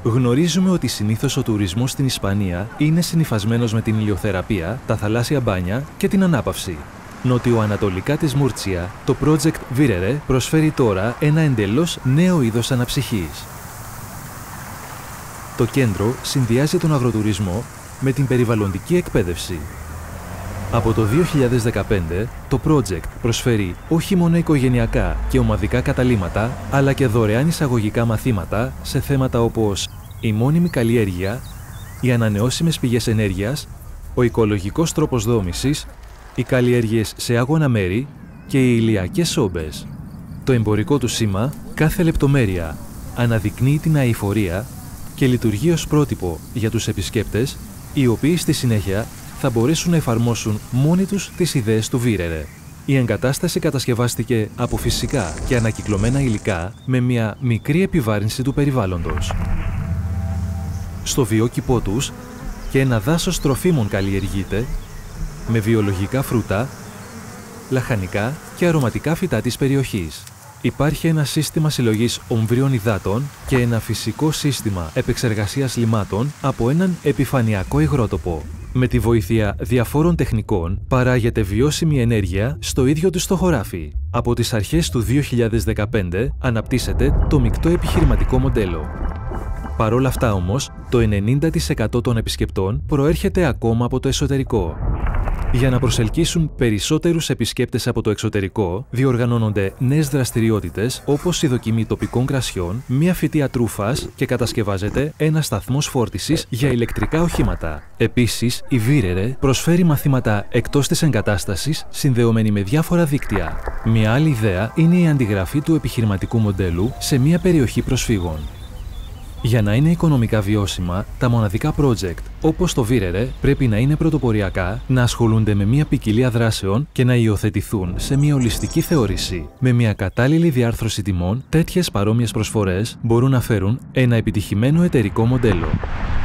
Γνωρίζουμε ότι συνήθως ο τουρισμός στην Ισπανία είναι συνυφασμένος με την ηλιοθεραπεία, τα θαλάσσια μπάνια και την ανάπαυση. Νοτιοανατολικά της Μούρτσια, το project Virere προσφέρει τώρα ένα εντελώς νέο είδος αναψυχής. Το κέντρο συνδυάζει τον αγροτουρισμό με την περιβαλλοντική εκπαίδευση. Από το 2015, το project προσφέρει όχι μόνο οικογενειακά και ομαδικά καταλύματα, αλλά και δωρεάν εισαγωγικά μαθήματα σε θέματα όπως η μόνιμη καλλιέργεια, οι ανανεώσιμες πηγές ενέργειας, ο οικολογικός τρόπος δόμησης, οι καλλιέργειες σε άγωνα μέρη και οι ηλιακές σόμπες. Το εμπορικό του σήμα, κάθε λεπτομέρεια, αναδεικνύει την αειφορία και λειτουργεί ως πρότυπο για τους επισκέπτες, οι οποίοι στη συνέχεια θα μπορέσουν να εφαρμόσουν μόνοι τους τις ιδέες του Virere. Η εγκατάσταση κατασκευάστηκε από φυσικά και ανακυκλωμένα υλικά με μια μικρή επιβάρυνση του περιβάλλοντος. Στο βιόκηπό τους και ένα δάσος τροφίμων καλλιεργείται με βιολογικά φρούτα, λαχανικά και αρωματικά φυτά της περιοχής. Υπάρχει ένα σύστημα συλλογής ομβρίων υδάτων και ένα φυσικό σύστημα επεξεργασίας λιμάτων από έναν επιφανειακό υγρότοπο. Με τη βοήθεια διαφόρων τεχνικών παράγεται βιώσιμη ενέργεια στο ίδιο του το χωράφι. Από τις αρχές του 2015 αναπτύσσεται το μεικτό επιχειρηματικό μοντέλο. Παρ' όλα αυτά όμως, το 90% των επισκεπτών προέρχεται ακόμα από το εσωτερικό. Για να προσελκύσουν περισσότερους επισκέπτες από το εξωτερικό, διοργανώνονται νέες δραστηριότητες όπως η δοκιμή τοπικών κρασιών, μία φυτεία τρούφας και κατασκευάζεται ένας σταθμός φόρτισης για ηλεκτρικά οχήματα. Επίσης, η Virere προσφέρει μαθήματα εκτός της εγκατάστασης συνδεωμένη με διάφορα δίκτυα. Μια άλλη ιδέα είναι η αντιγραφή του επιχειρηματικού μοντέλου σε μια περιοχή προσφύγων. Για να είναι οικονομικά βιώσιμα, τα μοναδικά project, όπως το Virere, πρέπει να είναι πρωτοποριακά, να ασχολούνται με μια ποικιλία δράσεων και να υιοθετηθούν σε μια ολιστική θεώρηση. Με μια κατάλληλη διάρθρωση τιμών, τέτοιες παρόμοιες προσφορές μπορούν να φέρουν ένα επιτυχημένο εταιρικό μοντέλο.